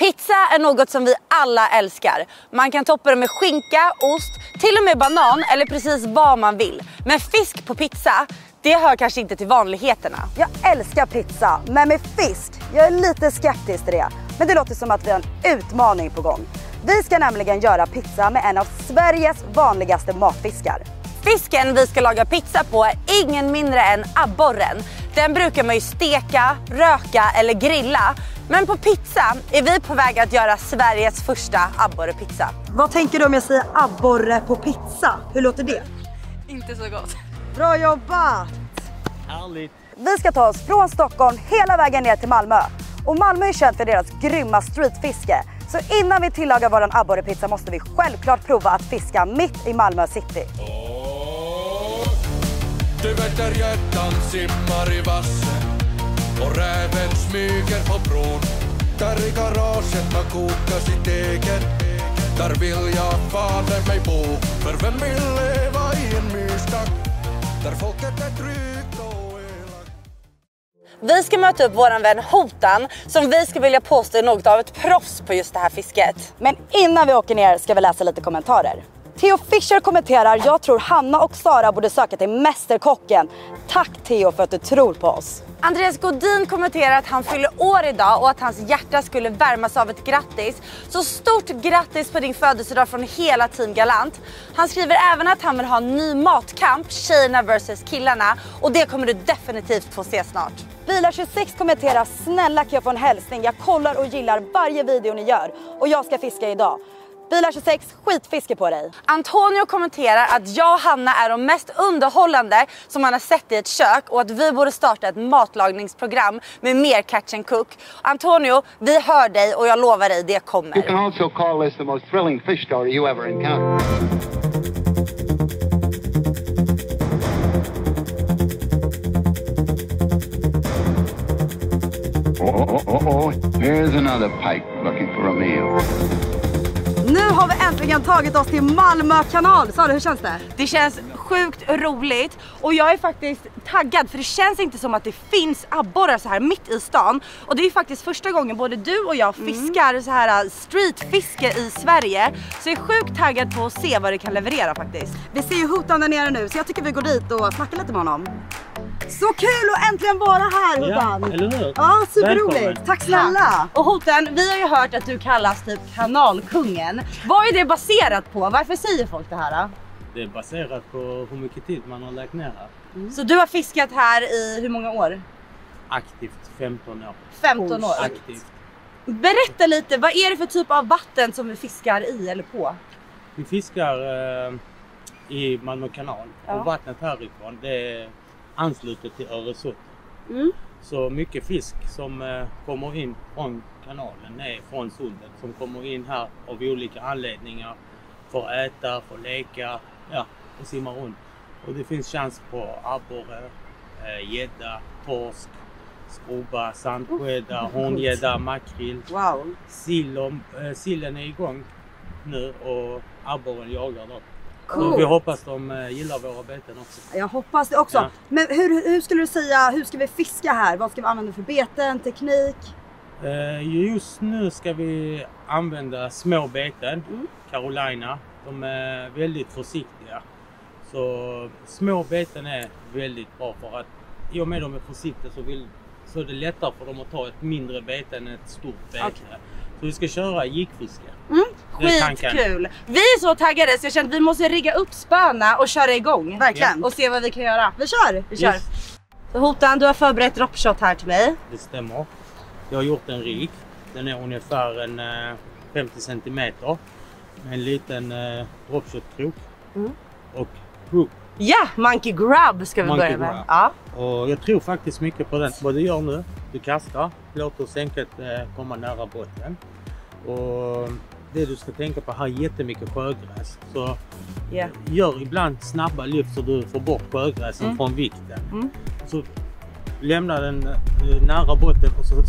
Pizza är något som vi alla älskar. Man kan toppa det med skinka, ost, till och med banan eller precis vad man vill. Men fisk på pizza, det hör kanske inte till vanligheterna. Jag älskar pizza, men med fisk, jag är lite skeptisk till det. Men det låter som att vi har en utmaning på gång. Vi ska nämligen göra pizza med en av Sveriges vanligaste matfiskar. Fisken vi ska laga pizza på är ingen mindre än abborren. Den brukar man ju steka, röka eller grilla. Men på pizza är vi på väg att göra Sveriges första abborrepizza. Vad tänker du om jag säger abborre på pizza? Hur låter det? Inte så gott. Bra jobbat! Härligt! Vi ska ta oss från Stockholm hela vägen ner till Malmö. Och Malmö är känt för deras grymma streetfiske. Så innan vi tillagar våran abborrepizza måste vi självklart prova att fiska mitt i Malmö city. Du vet där gäddan simmar i vassen och räven smyger på bron. Där i garaget man kokar sitt eget. Där vill jag fader mig bo. För vem vill leva i en myrstack där folket är tryggt och elakt. Vi ska möta upp våran vän Hotan som vi ska vilja påstå är något av ett proffs på just det här fisket. Men innan vi åker ner ska vi läsa lite kommentarer. Theo Fischer kommenterar: jag tror Hanna och Sara borde söka till mästerkocken. Tack Theo för att du tror på oss. Andreas Godin kommenterar att han fyller år idag och att hans hjärta skulle värmas av ett grattis. Så stort grattis på din födelsedag från hela Team Galant. Han skriver även att han vill ha en ny matkamp, tjejerna versus killarna. Och det kommer du definitivt få se snart. Bilar26 kommenterar: snälla kan jag få en hälsning? Jag kollar och gillar varje video ni gör. Och jag ska fiska idag. Bilar26, skitfiske på dig. Antonio kommenterar att jag och Hanna är de mest underhållande som man har sett i ett kök och att vi borde starta ett matlagningsprogram med mer catch and cook. Antonio, vi hör dig och jag lovar dig, det kommer. You can also call this the most thrilling fish story you ever encountered. Here's another pike looking for a meal. Nu har vi äntligen tagit oss till Malmö kanal. Sara, hur känns det? Det känns sjukt roligt och jag är faktiskt taggad för det känns inte som att det finns abborrar så här mitt i stan. Och det är faktiskt första gången både du och jag fiskar så här streetfiske i Sverige. Så jag är sjukt taggad på att se vad det kan leverera faktiskt. Vi ser ju Hotan där nere nu så jag tycker vi går dit och snackar lite med honom. Så kul att äntligen vara här, Hotan! Ja, eller hur? Ja, superroligt! Tack snälla! Och Hotan, vi har ju hört att du kallas typ kanalkungen. Vad är det baserat på? Varför säger folk det här? Det är baserat på hur mycket tid man har lagt ner här. Så du har fiskat här i hur många år? Aktivt 15 år. 15 år. Aktivt. Berätta lite, vad är det för typ av vatten som vi fiskar i eller på? Vi fiskar i Malmö kanal. Ja. Och vattnet härifrån, det är anslutet till Öresund. Så mycket fisk som kommer in från kanalen är från sundet. Som kommer in här av olika anledningar. För att äta, för att leka, ja, och simma runt. Och det finns chans på abborre, gädda, torsk, skrubba, sandskädda, horngädda, makrill. Wow! Sillen är igång nu och abborren jagar då. Cool. Så vi hoppas de gillar våra beten också. Jag hoppas det också. Ja. Men hur skulle du säga, hur ska vi fiska här? Vad ska vi använda för beten, teknik? Just nu ska vi använda små beten, Carolina. De är väldigt försiktiga. Så små beten är väldigt bra för att i och med de är försiktiga så är det lättare för dem att ta ett mindre bete än ett stort bete. Okay. Så vi ska köra gickfiske. Skitkul! Vi är så taggade så jag känner att vi måste rigga upp spöna och köra igång. Verkligen. Och se vad vi kan göra. Vi kör! Vi kör. Så Hotan, du har förberett dropshot här till mig. Det stämmer. Jag har gjort en rig. Den är ungefär en 50 cm. Med en liten dropshot-krok. Och hook. Ja, monkey grab ska vi börja med. Grab. Ja. Och jag tror faktiskt mycket på den. Vad du gör nu, du kastar, låter sänket komma nära botten. Och det du ska tänka på här är jättemycket sjögräs. Så gör ibland snabba lyft så du får bort sjögräsen från vikten. Så lämna den nära botten och så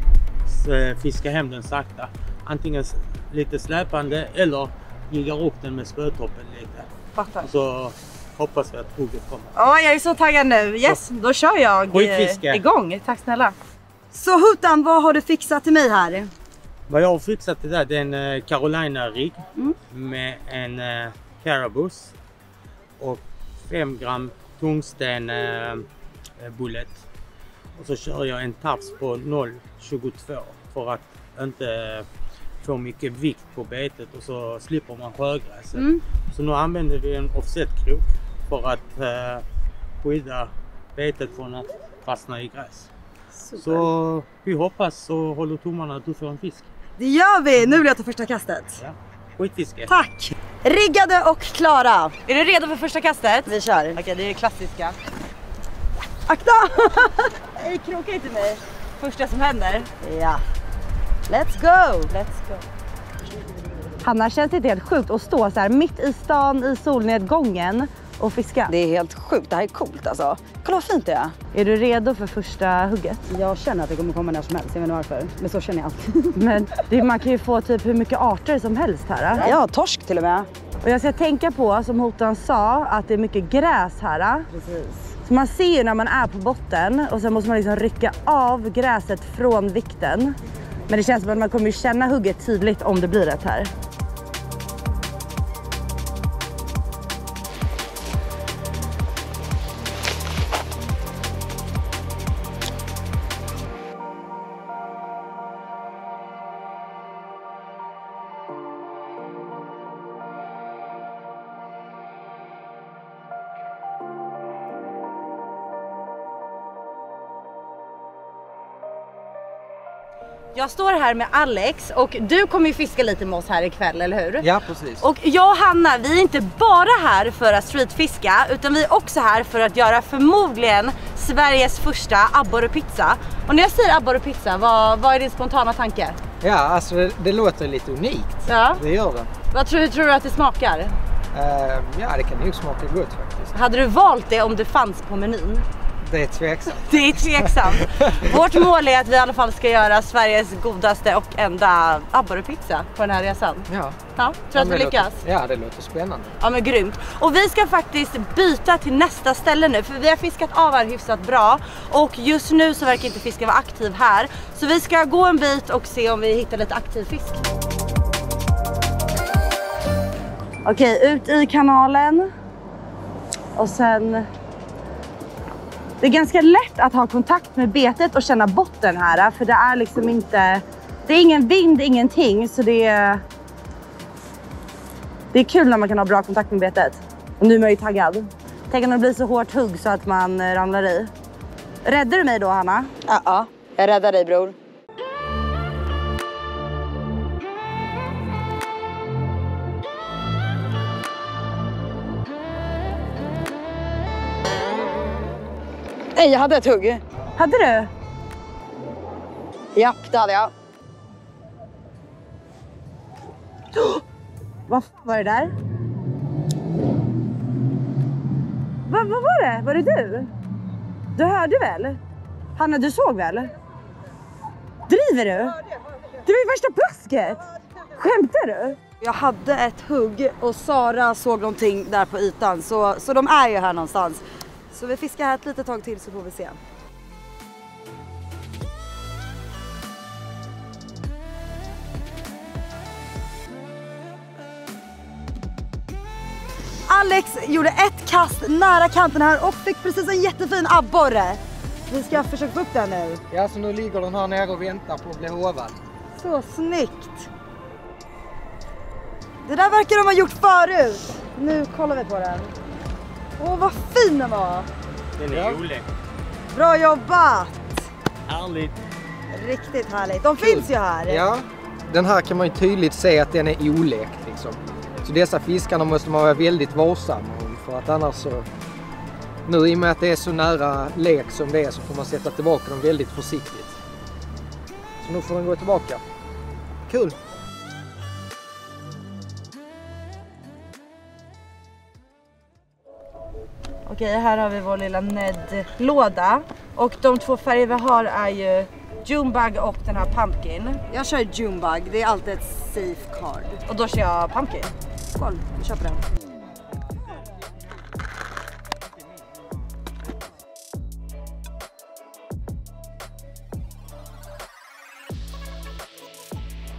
fiska hem den sakta. Antingen lite släpande eller jiggar upp den med spötoppen lite. Fattar. Så hoppas vi att hugget kommer. Ja, jag är så taggad nu. Yes, då kör jag Skitfiske. Igång. Tack snälla. Så Hotan, vad har du fixat till mig här? Vad jag har fixat det där, det är en Carolina-rigg med en Carabus och 5 gram tungsten bullet. Och så kör jag en tafs på 0,22 för att inte få mycket vikt på betet och så slipper man sjögräset. Så nu använder vi en offset-krok för att skydda betet från att fastna i gräs. Super. Så vi hoppas och håller tummarna att du får en fisk. Det gör vi! Nu vill jag ta första kastet. Ja, skitfiske. Tack! Riggade och klara. Är du redo för första kastet? Vi kör. Okej, det är det klassiska. Akta! Nej, kroka inte mig. Första som händer. Ja. Let's go! Let's go. Hanna, känns det inte helt sjukt att stå så här mitt i stan i solnedgången och fiska? Det är helt sjukt, det här är coolt alltså. Kolla vad fint det är. Är du redo för första hugget? Jag känner att det kommer komma när som helst, jag vet inte varför. Men så känner jag alltid. Men man kan ju få typ hur mycket arter som helst här. Ja, torsk till och med. Och jag ska tänka på, som Hotan sa, att det är mycket gräs här. Precis. Så man ser ju när man är på botten och sen måste man liksom rycka av gräset från vikten. Men det känns som att man kommer känna hugget tydligt om det blir rätt här. Jag står här med Alex och du kommer ju fiska lite med oss här ikväll, eller hur? Ja, precis. Och jag och Hanna, vi är inte bara här för att streetfiska, utan vi är också här för att göra förmodligen Sveriges första abborrepizza. Och när jag säger abborrepizza, vad är din spontana tanke? Ja, alltså det låter lite unikt. Ja. Det gör det. Hur tror du att det smakar? Ja, det kan nog smaka gott faktiskt. Hade du valt det om det fanns på menyn? Det är tveksamt. Det är tveksamt. Vårt mål är att vi i alla fall ska göra Sveriges godaste och enda abborrepizza på den här resan. Ja. Ja, tror att vi lyckas? Ja, det låter spännande. Ja, men grymt. Och vi ska faktiskt byta till nästa ställe nu, för vi har fiskat av här hyfsat bra. Och just nu så verkar inte fisken vara aktiv här. Så vi ska gå en bit och se om vi hittar lite aktiv fisk. Okej, ut i kanalen. Och sen... Det är ganska lätt att ha kontakt med betet och känna botten här. För det är liksom inte... Det är ingen vind, ingenting. Så det är kul när man kan ha bra kontakt med betet. Och nu är man ju taggad. Tänk om det blir så hårt hugg så att man ramlar i. Räddar du mig då, Hanna? Ja, jag räddar dig, bror. Nej, jag hade ett hugg. Hade du? Ja, det hade jag. Vad var det där? Vad var det? Var det du? Du hörde väl? Hanna, du såg väl? Driver du? Det var ju värsta plasket. Skämtar du? Jag hade ett hugg och Sara såg någonting där på ytan. Så de är ju här någonstans. Så vi fiskar här ett litet tag till så får vi se. Alex gjorde ett kast nära kanten här och fick precis en jättefin abborre. Vi ska försöka få upp den nu. Ja, så nu ligger den här nere och väntar på att bli hovad. Så snyggt. Det där verkar de ha gjort förut. Nu kollar vi på den. Åh, vad fin den var. Den är oläck. Bra jobbat. Härligt. Riktigt härligt. De finns ju här. Ja, den här kan man ju tydligt se att den är oläkt liksom. Så dessa fiskarna måste man vara väldigt varsam om, för att annars så... Nu i och med att det är så nära lek som det är så får man sätta tillbaka dem väldigt försiktigt. Så nu får den gå tillbaka. Kul! Okej, här har vi vår lilla Ned-låda. Och de två färger vi har är ju Junebug och den här Pumpkin. Jag kör Junebug, det är alltid ett safe card. Och då kör jag Pumpkin. Skål, vi köper den.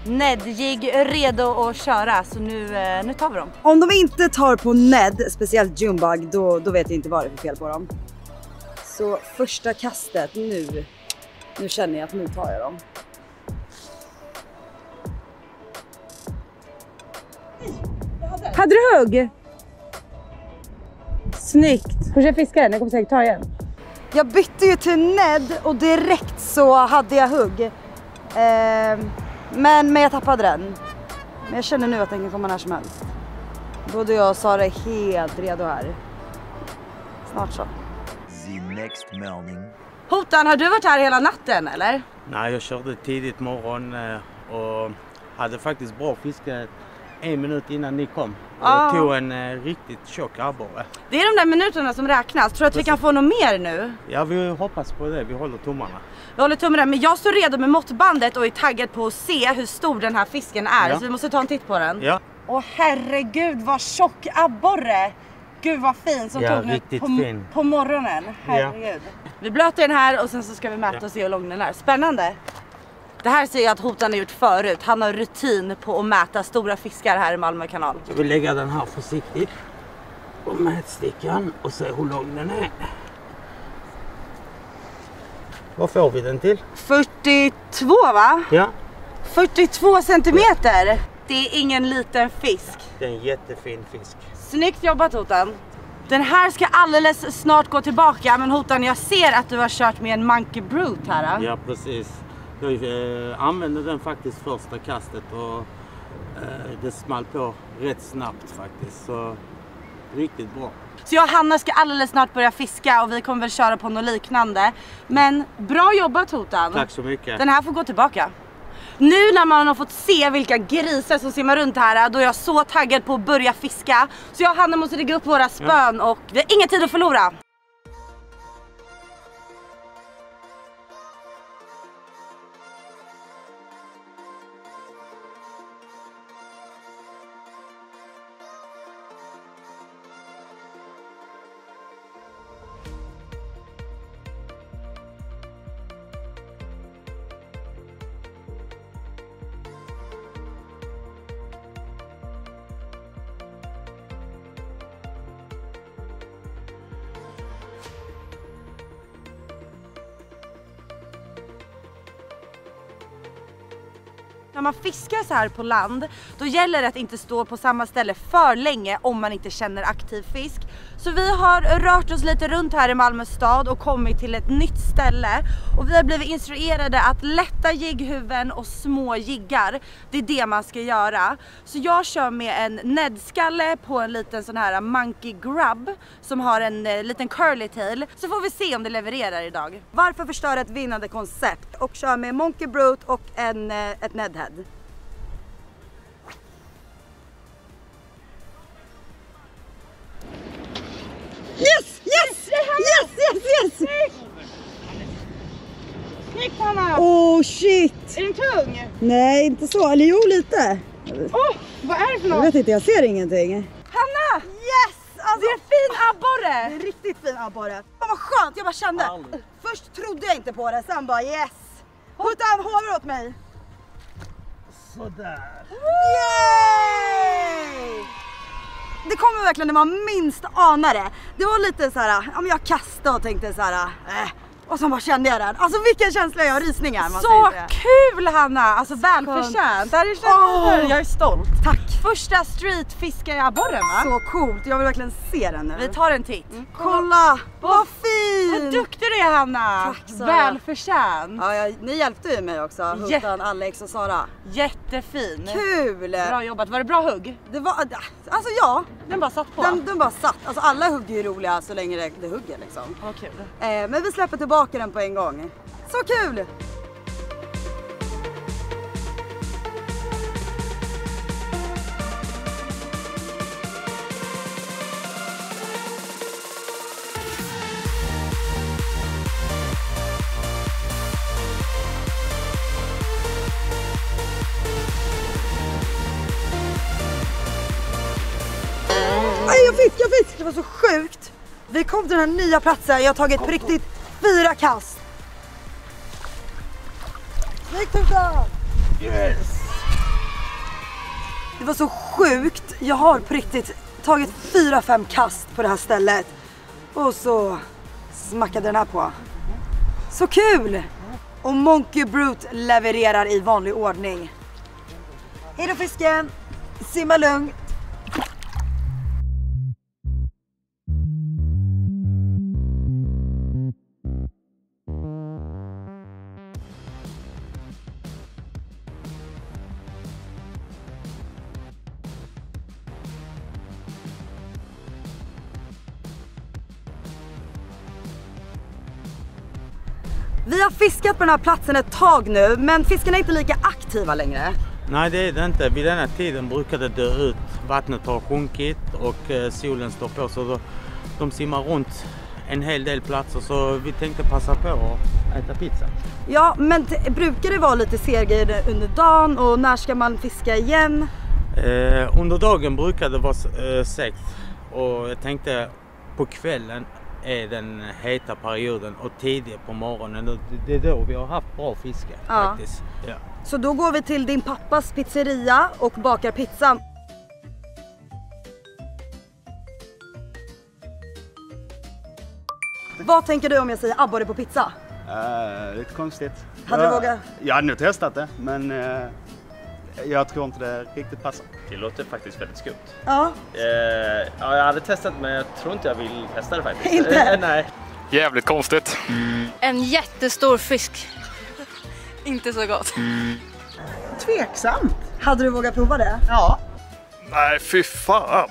Ned-jigg redo att köra, så nu tar vi dem. Om de inte tar på Ned, speciellt Junebug, då vet jag inte vad det är för fel på dem. Så första kastet nu känner jag att nu tar jag dem. Hade du hugg? Snyggt. Får jag fiska den? Jag kommer säkert ta igen. Jag bytte ju till Ned och direkt så hade jag hugg. Men jag tappade den. Men jag känner nu att den kan komma när som helst. Både jag och Sara är helt redo här. Snart så. Hotan, har du varit här hela natten eller? Nej, jag körde tidigt morgon och hade faktiskt bra fiske 1 minut innan ni kom. Jag tog en riktigt tjock abborre. Det är de där minuterna som räknas. Tror du att vi kan få något mer nu? Ja, vi hoppas på det. Vi håller tummarna. Vi håller tummarna, men jag står redo med måttbandet och är taggad på att se hur stor den här fisken är. Ja. Så vi måste ta en titt på den. Ja. Åh herregud, vad tjock abborre! Gud vad fin som tog nu på morgonen. Herregud. Ja. Vi blöter den här och sen så ska vi mäta och se hur lång den är. Spännande! Det här ser jag att Hotan har gjort förut. Han har rutin på att mäta stora fiskar här i Malmö kanal. Jag vill lägga den här försiktigt på mätstickan och se hur lång den är. Vad får vi den till? 42 va? Ja. 42 centimeter. Det är ingen liten fisk. Det är en jättefin fisk. Snyggt jobbat Hotan. Den här ska alldeles snart gå tillbaka, men Hotan, jag ser att du har kört med en Monkey Brute här. Ja, precis. Jag använde den faktiskt första kastet och det small på rätt snabbt faktiskt. Så riktigt bra. Så jag och Hanna ska alldeles snart börja fiska och vi kommer väl köra på något liknande. Men bra jobbat Hotan. Tack så mycket. Den här får gå tillbaka. Nu när man har fått se vilka grisar som simmar runt här, då är jag så taggad på att börja fiska. Så jag och Hanna måste lägga upp våra spön och vi har ingen tid att förlora. När man fiskar så här på land, då gäller det att inte stå på samma ställe för länge om man inte känner aktiv fisk. Så vi har rört oss lite runt här i Malmö stad och kommit till ett nytt ställe. Och vi har blivit instruerade att lätta jigghuvuden och små jiggar, det är det man ska göra. Så jag kör med en Ned-skalle på en liten sån här Monkey Grub som har en liten curly tail. Så får vi se om det levererar idag. Varför förstöra ett vinnande koncept och kör med Monkey Brute och ett Ned-head? Yes! Yes! Yes! Yes! Yes! Snyggt Hanna! Oh shit! Är den tung? Nej, inte så. Eller jo, lite. Vad är det för något? Jag vet inte, jag ser ingenting. Hanna! Yes! Alltså, det är en fin abborre! Det är riktigt fin abborre. Fan vad skönt, jag bara kände. Först trodde jag inte på det, sen bara yes. Hotan, hover åt mig. Sådär. Yay! Det kommer verkligen när man minst anar det. Det var lite så här, ja men jag kastade och tänkte så här, och så bara kände jag den. Alltså vilken känsla, jag har rysningar. Så kul Hanna, alltså välförtjänt. Jag är stolt. Tack. Första streetfiskare-abborren va? Så coolt, jag vill verkligen se den nu. Vi tar en titt. Kolla, vad fin! Vad duktig du är Hanna. Tack, Sara. Välförtjänt. Ja, ni hjälpte ju mig också, Hotan, Alex och Sara. Jättefin. Kul! Bra jobbat, var det bra hugg? Det var, alltså ja. Den bara satt på. Den bara satt, alltså alla hugg är ju roliga så länge det hugger liksom. Vad kul. Men vi släpper tillbaka den på en gång. Så kul! Jag fick! Det var så sjukt! Vi kom till den här nya platsen, jag har tagit på riktigt 4 kast. Snyggt Hotan! Yes! Det var så sjukt. Jag har på riktigt tagit 4-5 kast på det här stället. Och så smackade den här på. Så kul! Och Monkey Brute levererar i vanlig ordning. Hej då fisken! Simma lugnt! Vi har fiskat på den här platsen ett tag nu, men fiskarna är inte lika aktiva längre. Nej, det är det inte. Vid den här tiden brukar det dö ut. Vattnet har sjunkit och solen står på, så de simmar runt en hel del platser, så vi tänkte passa på att äta pizza. Ja, men brukar det vara lite sergrejer under dagen och när ska man fiska igen? Under dagen brukar det vara segt och jag tänkte på kvällen är den heta perioden och tidigt på morgonen. Det är då vi har haft bra fiske faktiskt. Ja. Så då går vi till din pappas pizzeria och bakar pizzan. Vad tänker du om jag säger abborre på pizza? Lite konstigt. Hade du vågat? Jag hade nog testat det, men jag tror inte det riktigt passar. Det låter faktiskt väldigt skumt. Ja. Ja, jag hade testat, men jag tror inte jag vill testa det faktiskt. Inte? Nej. Jävligt konstigt. En jättestor fisk. Inte så gott. Tveksamt. Hade du vågat prova det? Ja. Nej, fy fan.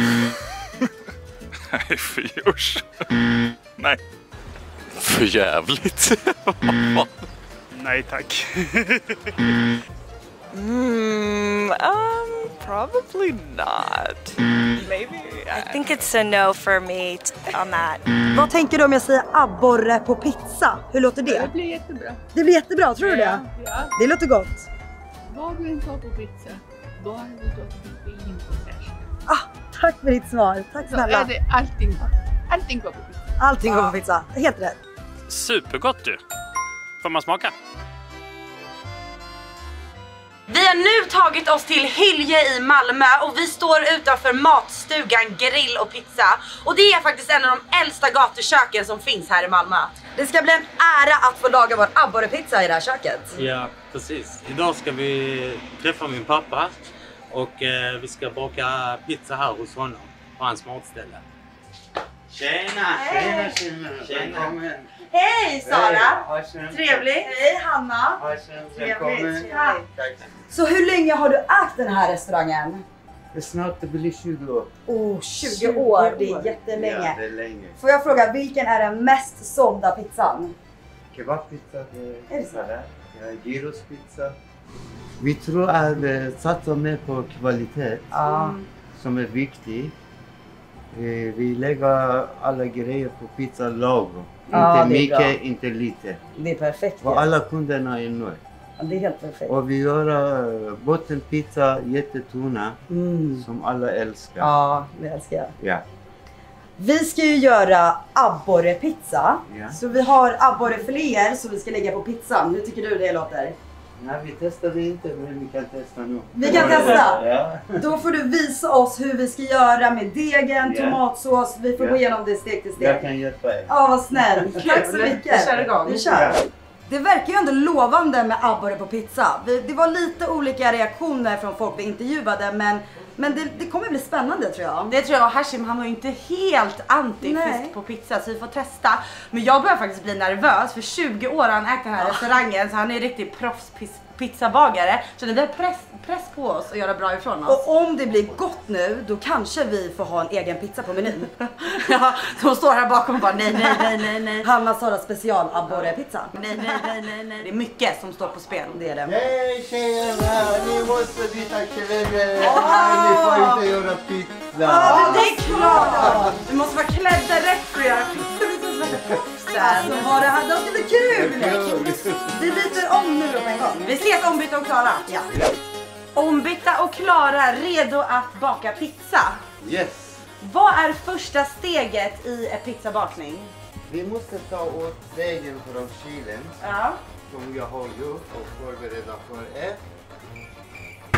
Nej, fy usch. Nej. För jävligt. Nej, tack. Probably not. Maybe. I think it's a no for me on that. Vad tänker du om jag säger abborre på pizza? Hur låter det? Det blir jättebra. Det blir jättebra, tror du det? Ja. Det låter gott. Vad du än tar på pizza, då har du tagit in på färs. Tack för ditt svar. Tack snälla. Så är det allting går på pizza. Allting går på pizza. Helt rätt. Supergott du. Får man smaka? Vi har nu tagit oss till Hylje i Malmö och vi står utanför matstugan Grill och Pizza. Och det är faktiskt en av de äldsta gatuköken som finns här i Malmö. Det ska bli en ära att få laga vår abborrepizza i det här köket. Ja, precis. Idag ska vi träffa min pappa och vi ska baka pizza här hos honom på hans matställe. Tjena! Hej. Tjena! Hej Sara! Hej. Trevligt! Hej Hanna! Trevligt! Så hur länge har du ägt den här restaurangen? Snart det blir 20 år. 20 år, det är jättelänge. Ja, det är länge. Får jag fråga, vilken är den mest sålda pizzan? Kebabpizza, det är så här. Gyrospizza. Vi tror att satsa mer på kvalitet som är viktigt. Vi lägger alla grejer på pizza lagom. Inte mycket, inte lite. Det är perfekt. Och alla kunderna är nöjda. Det är helt perfekt. Och vi gör bottenpizza jättetunna som alla älskar. Ja, det älskar jag. Ja. Vi ska ju göra abborrepizza. Ja. Så vi har abborrefiléer som vi ska lägga på pizzan. Hur tycker du det låter? Nej, vi testade inte, men vi kan testa nu. Vi kan testa? Ja. Då får du visa oss hur vi ska göra med degen, tomatsås. Vi får gå igenom det steg till steg. Jag kan hjälpa er. Ja, vad snäll. Tack så mycket. Vi kör igång. Vi kör. Det verkar ju ändå lovande med abborre på pizza. Det var lite olika reaktioner från folk vi intervjuade, men det kommer bli spännande tror jag. Det tror jag. Hashim, han var ju inte helt anti-fisk på pizza, så vi får testa. Men jag börjar faktiskt bli nervös, för 20 år har han ägt den här restaurangen, så han är riktigt proffspizzabagare. Så det är press på oss att göra bra ifrån oss. Och om det blir gott nu, då kanske vi får ha en egen pizza på menyn. Ja, de står här bakom och bara nej. Hanna Sara special abborrepizza. Nej. Det är mycket som står på spel. Det är det. Hej tjejerna, ni måste byta kläder. Ni får inte göra pizza. Det är klart. Du måste vara klädda rätt för att göra pizza. Alltså vad det här, det ska bli kul! Vi byter om nu då på en gång. Vi ses ombytta och Klara. Ja. Ombytta och Klara, redo att baka pizza. Yes. Vad är första steget i en pizzabakning? Vi måste ta åt degen från kylen. Ja. Som jag har gjort och förbereda för er. Och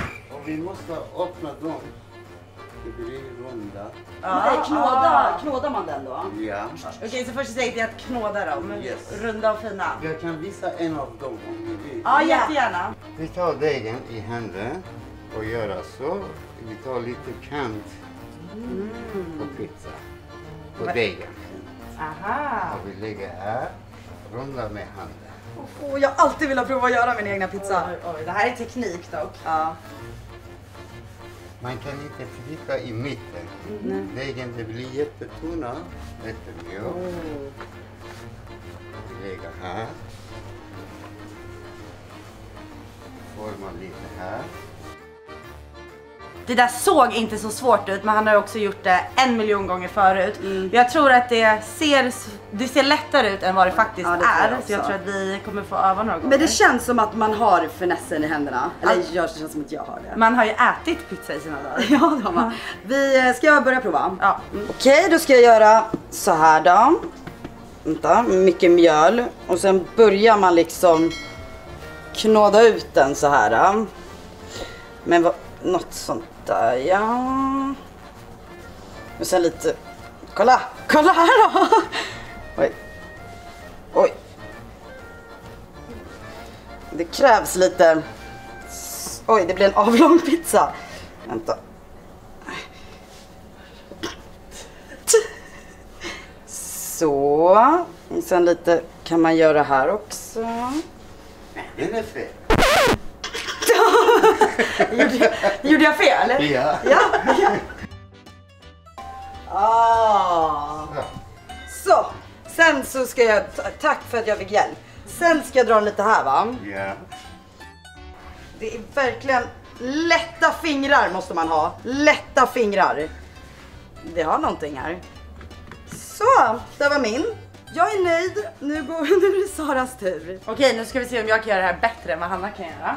vi måste öppna dem. Det blir runda. Knådar man den då? Ja. Okej, så första steget är att knåda dem. Yes. Runda och fina. Jag kan visa en av dem om ni vill. Ja, jättegärna. Vi tar degen i handen och gör så. Vi tar lite kant på pizza. På degen. Aha. Och vi lägger här. Runda med handen. Jag har alltid velat prova att göra min egna pizza. Oj, det här är teknik dock. Ja. Man kan inte trycka i mitten. Degen det blir jättetunna. Jättemjöl. Vi lägger här. Formar lite här. Det där såg inte så svårt ut, men han har också gjort det 1 miljon gånger förut. Jag tror att det ser lättare ut än vad det faktiskt är. Så jag tror att vi kommer få öva några gånger. Men det känns som att man har finessen i händerna. Eller det känns som att jag har det. Man har ju ätit pizza i sina dagar. Ja, det har man. Ska jag börja prova? Ja. Okej, då ska jag göra så här då. Vänta, mycket mjöl. Och sen börjar man liksom knåda ut den så här. Men något sånt där, ja. Och sen lite... Kolla här då! Oj. Det krävs lite... Oj, det blir en avlång pizza. Vänta. Så. Och sen lite kan man göra här också. Den är fel. Gjorde jag fel? Ja. Så. Sen så ska jag... Tack för att jag fick hjälp. Sen ska jag dra lite här, va? Ja. Det är verkligen lätta fingrar måste man ha. Lätta fingrar. Det har någonting här. Så, det var min. Jag är nöjd. Nu är det Saras tur. Okej, nu ska vi se om jag kan göra det här bättre än vad Hanna kan göra.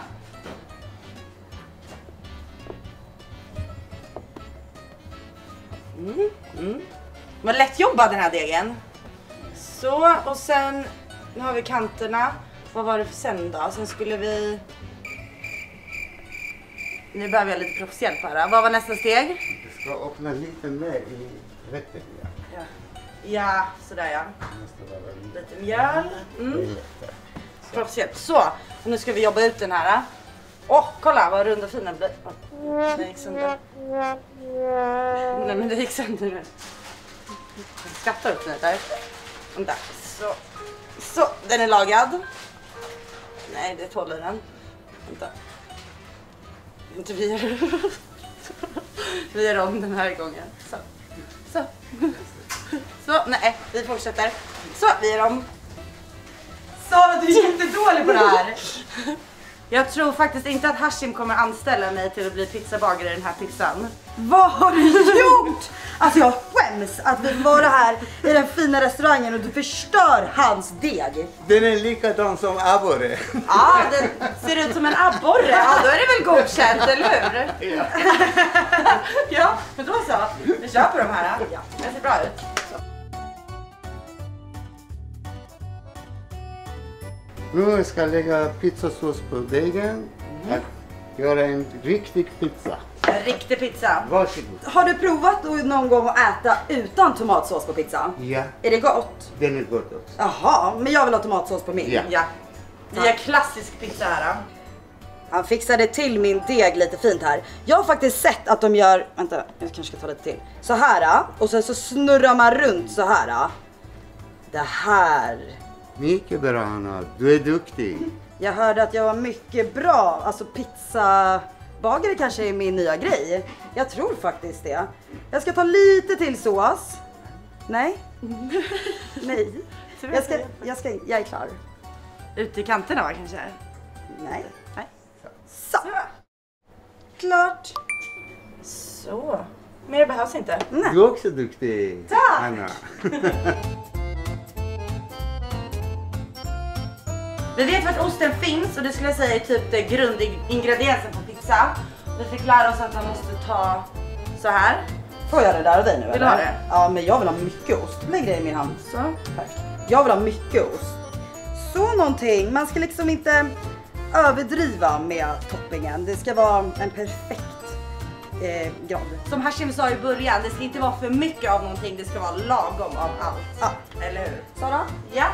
Vad lätt jobbad den här degen. Så, och sen nu har vi kanterna. Vad var det för sen då? Sen skulle vi... Nu behöver jag lite proffshjälp här. Vad var nästa steg? Du ska öppna lite mer i rätten. Ja, sådär ja. Lite mjöl. Proffshjälp. Så, och nu ska vi jobba ut den här. Kolla vad rund och fin den blir. Den gick sönder. Nej, men det gick sönder nu. Jag skrattar upp lite där. Vänta. Så, den är lagad. Nej, det tål den. Vänta. Inte vi gör om den här gången. Så, nej, vi fortsätter. Så, vi gör om. Sara, du är jättedålig på det här. Jag tror faktiskt inte att Hashim kommer anställa mig till att bli pizzabagare i den här pizzan. Vad har du gjort? Alltså jag skäms att vi var här i den fina restaurangen och du förstör hans deg. Den är likadan som abborre. Ja, den ser ut som en abborre. Ja, då är det väl godkänt, eller hur? Ja. Ja, men då så. Vi kör på de här. Ja, det ser bra ut. Nu ska jag lägga pizzasås på degen. Att göra en riktig pizza. En riktig pizza. Varsågod. Har du provat någon gång att äta utan tomatsås på pizza? Ja. Är det gott? Den är gott också. Jaha, men jag vill ha tomatsås på min. Ja. Vi har klassisk pizza här. Han fixade till min deg lite fint här. Jag har faktiskt sett att de gör... Vänta, jag kanske ska ta lite till. Så här, och sen så snurrar man runt så här. Det här. Mycket bra, Anna. Du är duktig. Jag hörde att jag var mycket bra. Alltså pizzabagare kanske är min nya grej. Jag tror faktiskt det. Jag ska ta lite till sås. Nej. Nej. Jag är klar. Ute i kanterna va kanske? Nej. Så. Klart. Så. Mer behövs inte. Nej. Du är också duktig. Tack. Anna. Vi vet vart osten finns och det skulle jag säga är typ det grundingrediensen på pizza. Vi fick lära oss att man måste ta så här. Får jag det där av dig nu? Vill du ha det? Ja, men jag vill ha mycket ost. Lägg det i min hand. Så. Jag vill ha mycket ost. Så någonting. Man ska liksom inte... överdriva med toppingen. Det ska vara en perfekt grad. Som Hashim sa i början, det ska inte vara för mycket av någonting, det ska vara lagom av allt. Ja. Eller hur? Sara? Ja.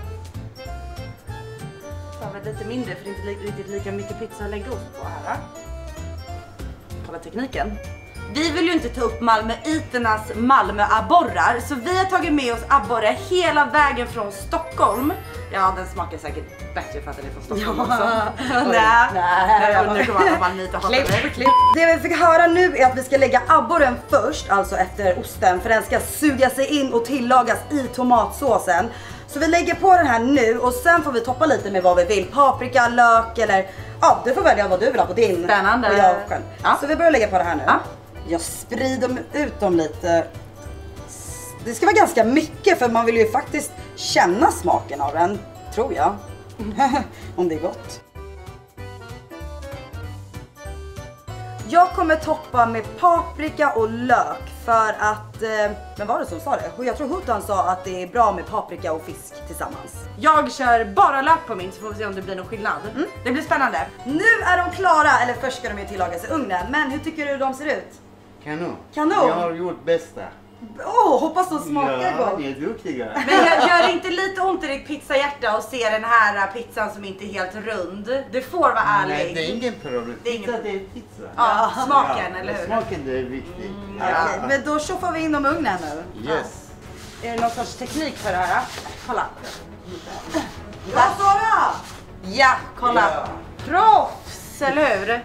Ta väl lite mindre för det är inte riktigt lika mycket pizza att lägga ost på här. Kolla tekniken. Vi vill ju inte ta upp malmöiternas Malmö-abborrar, så vi har tagit med oss abborre hela vägen från Stockholm. Ja, den smakar säkert bättre för att den är från Stockholm också. Nej, nu kommer alla malmöiter hata mig. Det vi fick höra nu är att vi ska lägga abborren först, alltså efter osten, för den ska suga sig in och tillagas i tomatsåsen. Så vi lägger på den här nu och sen får vi toppa lite med vad vi vill. Paprika, lök eller... Ja, du får välja vad du vill ha på din. Spännande. Och jag själv. Ja. Så vi börjar lägga på det här nu. Ja. Jag sprider ut dem lite. Det ska vara ganska mycket för man vill ju faktiskt känna smaken av den, tror jag. Om det är gott. Jag kommer toppa med paprika och lök för att, men var det som sa det? Jag tror Hutan sa att det är bra med paprika och fisk tillsammans. Jag kör bara lök på min så får vi se om det blir någon skillnad. Det blir spännande. Nu är de klara, eller först ska de ju tillagas i ugnen. Men hur tycker du de ser ut? Kanon. Kanon? Jag har gjort bästa. Hoppas de smakar gott. Ja, ni är duktiga. Men gör det inte lite ont i ditt pizzahjärta och se den här pizzan som inte är helt rund? Du får vara ärlig. Nej, det är ingen problem. Det är ingen... Pizza, det är pizza. Ja, smaken, eller hur? Smaken, det är viktigt. Okej, men då tjoffar vi in dem i ugnen nu. Yes. Är det någon sorts teknik för det här? Kolla. Ja, Sara! Ja, kolla. Ja. Proffs, eller hur?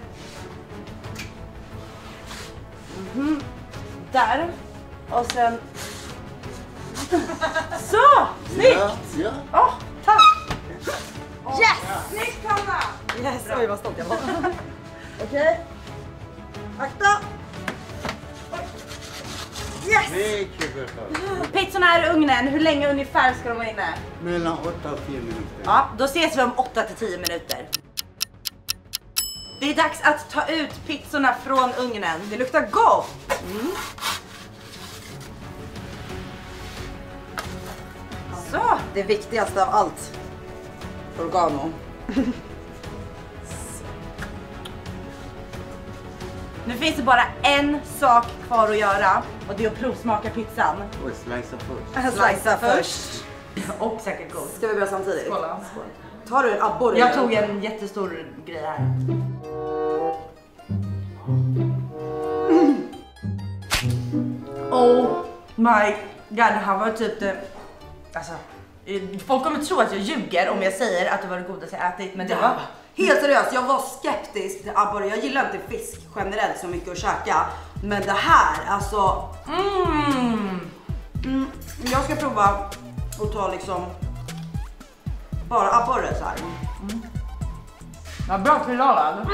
Där. Och sen... Så! Snyggt! Ja. Åh, tack! Yes! Snyggt, Hanna! Yes, oj vad stolt jag var. Okej. Akta! Yes! Mycket bra. Pizzorna är i ugnen. Hur länge ungefär ska de vara inne? Mellan 8 och 10 minuter. Ja, då ses vi om 8 till 10 minuter. Det är dags att ta ut pizzorna från ugnen. Det luktar gott! Så! Det viktigaste av allt. Oregano. Nu finns det bara en sak kvar att göra och det är att provsmaka pizzan. Och slicea först. Slicea först. Och säkert god. Ska vi börja samtidigt? Skål. Tar du en abborre? Jag tog en jättestor grej här. Oh my god, det här var typ det... Alltså, folk kommer tro att jag ljuger om jag säger att det var det godaste jag ätit, men det var... Helt seriöst, jag var skeptisk till abborre. Jag gillar inte fisk generellt så mycket att käka. Men det här, alltså... Jag ska prova och ta liksom... bara abborre så här. Ja, bra tillagad.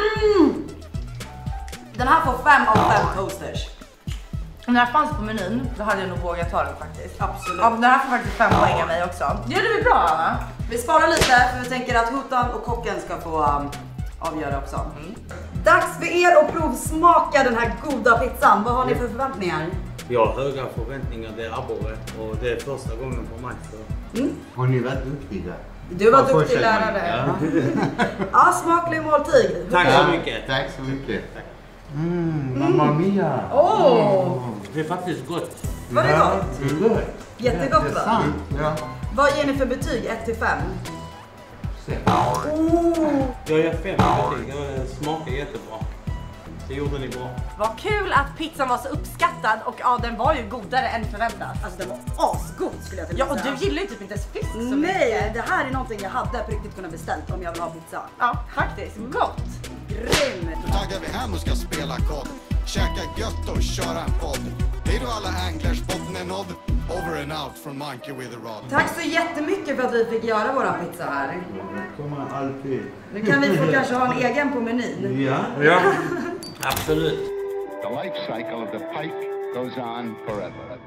Den här får 5 av 5 toasters. Om den här fanns på menyn, då hade jag nog vågat ta den faktiskt. Absolut. Ja, den här får faktiskt 5 poäng av mig också. Gör det väl bra, Anna? Vi sparar lite för vi tänker att Hutan och kocken ska få avgöra också. Dags för er att provsmaka den här goda pizzan. Vad har ni för förväntningar? Jag har höga förväntningar, det är abborre och det är första gången på mig. Har ni varit duktiga? Du var duktig lärare. Ja, smaklig måltid. Tack så mycket. Tack så mycket. Mamma mia. Det är faktiskt gott. Var det gott? Det är gott. Jättegott va? Sant, ja. Vad ger ni för betyg? 1 till 5? Jag ger 5 betyg. Det smakar jättebra. Det gjorde ni bra. Vad kul att pizzan var så uppskattad och ja, den var ju godare än förväntat. Alltså den var asgod skulle jag till Ja, och du gillar ju typ inte fisk så mycket. Nej, det här är någonting jag hade på riktigt kunnat beställt om jag vill ha pizza. Ja, faktiskt. Gott. Grymt. Nu taggar vi hem och ska spela kod. Käka gött och köra en podd. Hej då alla anglers, botten är nådd. Over and out from Monkey with a Rod. Tack så jättemycket för att vi fick göra våran pizza här. Kommer alltid. Nu kan vi få kanske ha en egen på menyn. Ja. Absolut. The life cycle of the pipe goes on forever.